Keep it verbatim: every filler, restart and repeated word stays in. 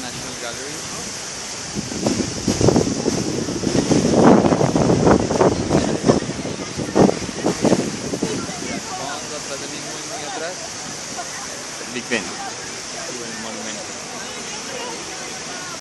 National Gallery. Vamos atrás de mismo y muy atrás. Big Ben. Y el monumento.